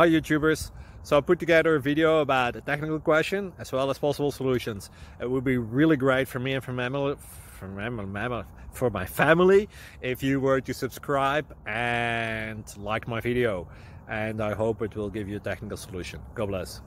Hi YouTubers. So I put together a video about a technical question as well as possible solutions. It would be really great for me and for my family if you were to subscribe and like my video, and I hope it will give you a technical solution. God bless.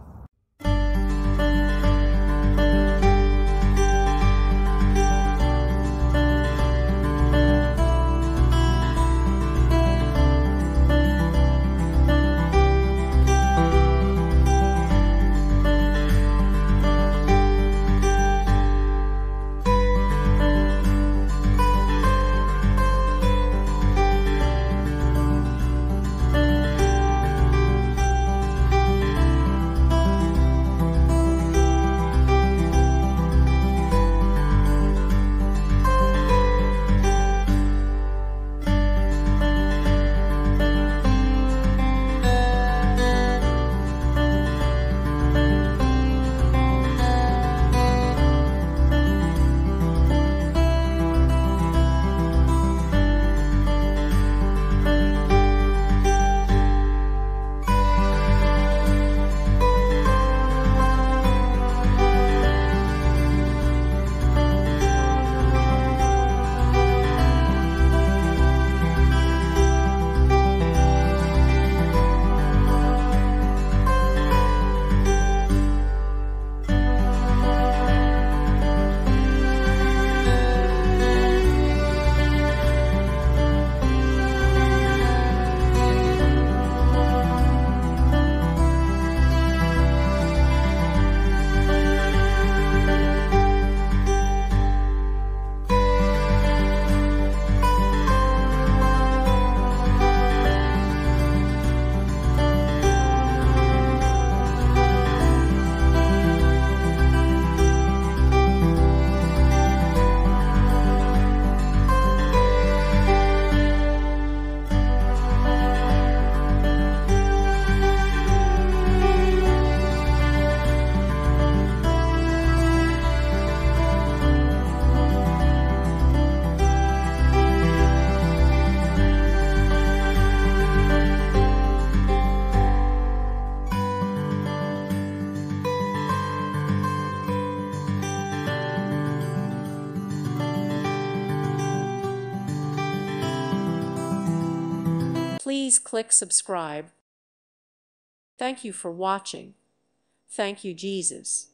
Please click subscribe. Thank you for watching. Thank you, Jesus.